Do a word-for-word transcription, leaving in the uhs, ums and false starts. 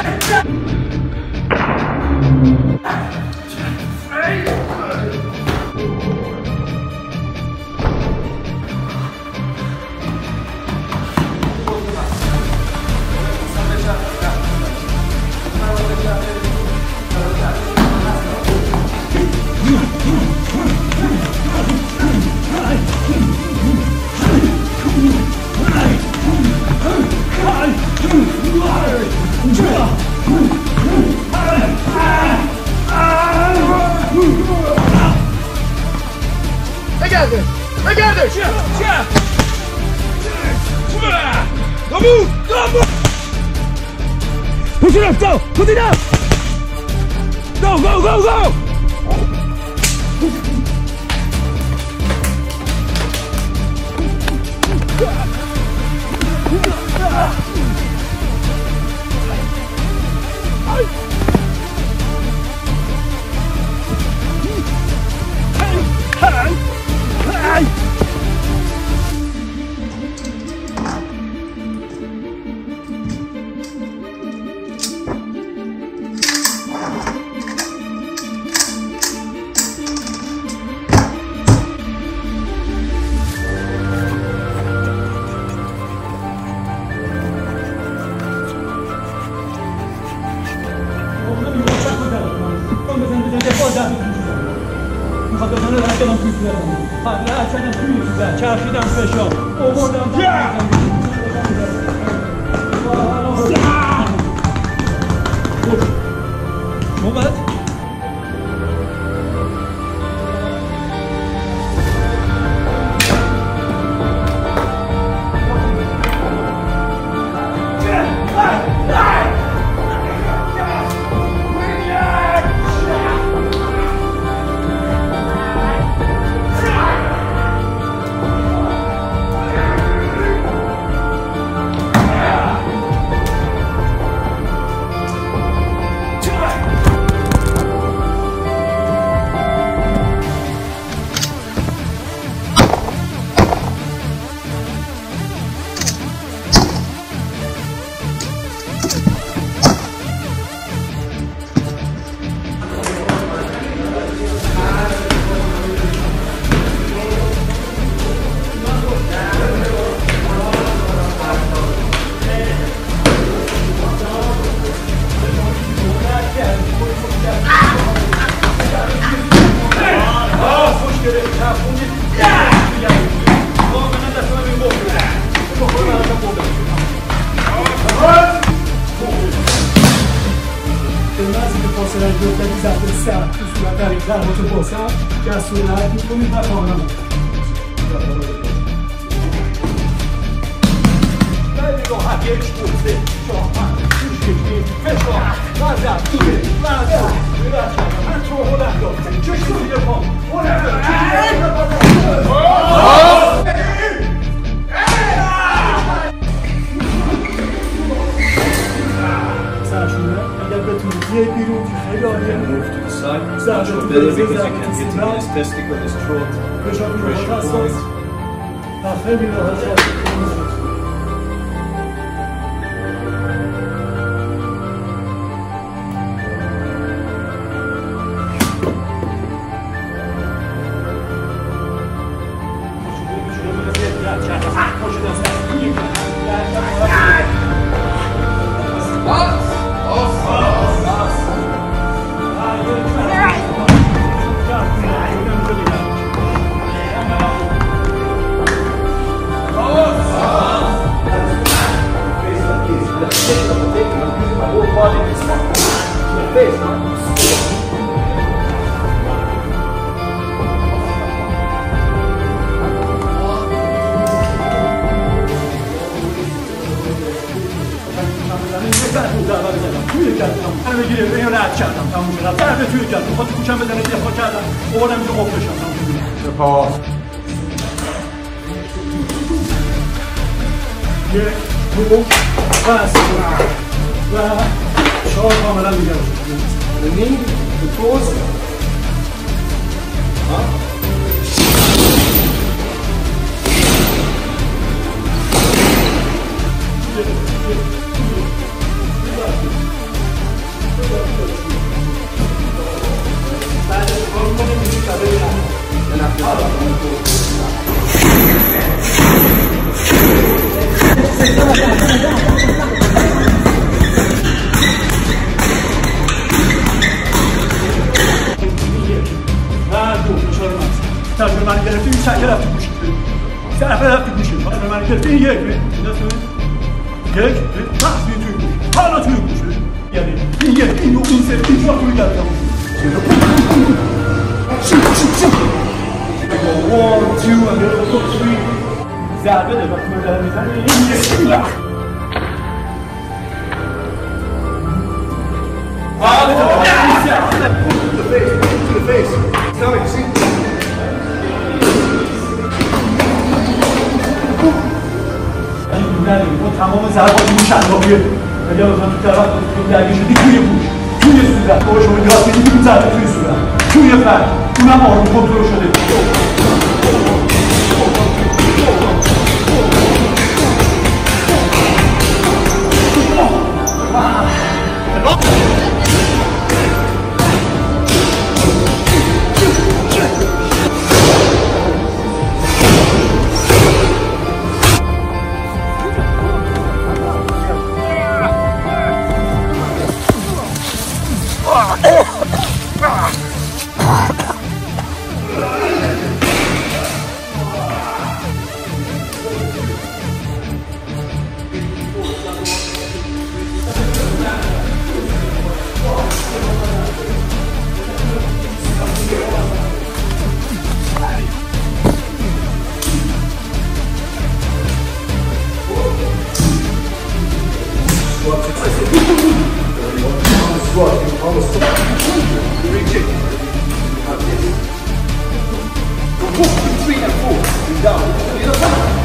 Together! Together! Yeah! Yeah! Don't move! Don't move! Push it up! Go! Put it up! Go! Go! Go! Go! چرخیدم فشار آوردم اومد Testicle, his throat, pressure points. این یک یک تحصیل توی گوش حالا توی گوشه یعنی این یک این دو این سه این چهار توی دستم one two and then go three ضربه ده وقتی من دارم میزنم این یک لخ to the face to the face coming see ما تمام ضربات این شلاقیه ولی لازم تو طرف تو درگیر شدی توی گوش توی صورت بابا شما یاد بگیرید این ضربه توی صورت توی فرد اونم آروم کنترل شده Three and four, down.